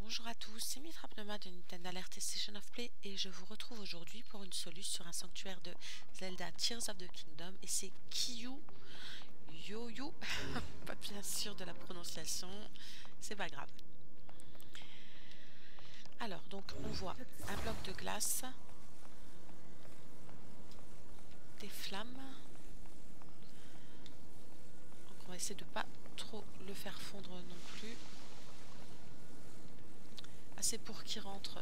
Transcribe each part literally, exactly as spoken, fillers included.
Bonjour à tous, c'est Mitra Pneuma de Nintendo Alert Station of Play et je vous retrouve aujourd'hui pour une solution sur un sanctuaire de Zelda Tears of the Kingdom et c'est Kiyu Yo-Yo, pas bien sûr de la prononciation, c'est pas grave. Alors donc on voit un bloc de glace, des flammes, donc on va essayer de pas trop le faire fondre non plus, assez pour qu'il rentre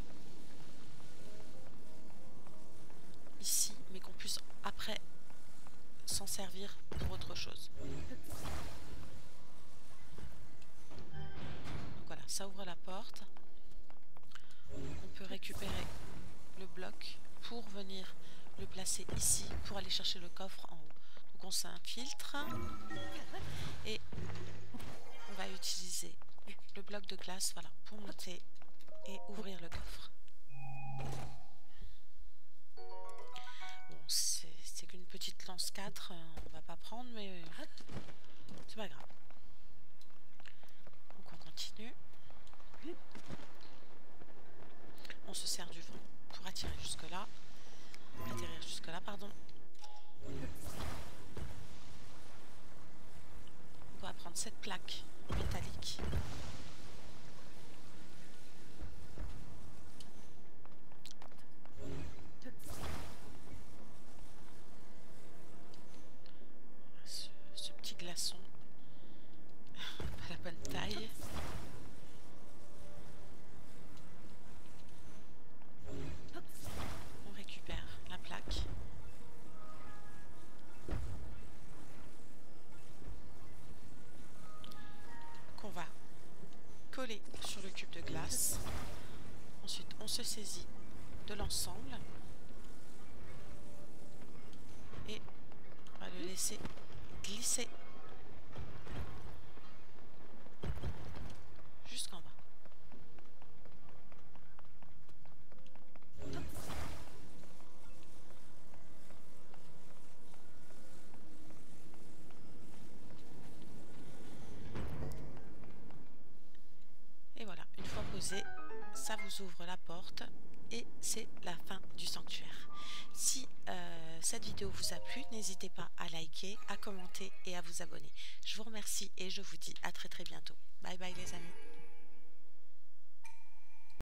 ici mais qu'on puisse après s'en servir pour autre chose. Donc voilà, ça ouvre la porte. On peut récupérer le bloc pour venir le placer ici pour aller chercher le coffre en haut. Donc on s'infiltre et on va utiliser le bloc de glace, voilà, pour monter et ouvrir le coffre. Bon, c'est qu'une petite lance quatre, on va pas prendre, mais c'est pas grave. Donc on continue. On se sert du vent pour attirer jusque là, atterrir jusque là, pardon. On va prendre cette plaque métallique. Ce, ce petit glaçon, pas la bonne taille. On récupère la plaque. Qu'on va coller sur le cube de glace. Ensuite, on se saisit de l'ensemble et on va le laisser glisser jusqu'en bas. Et voilà, une fois posé, ça vous ouvre la porte et c'est la fin du sanctuaire. Si euh, cette vidéo vous a plu, n'hésitez pas à liker, à commenter et à vous abonner. Je vous remercie et je vous dis à très très bientôt. Bye bye les amis.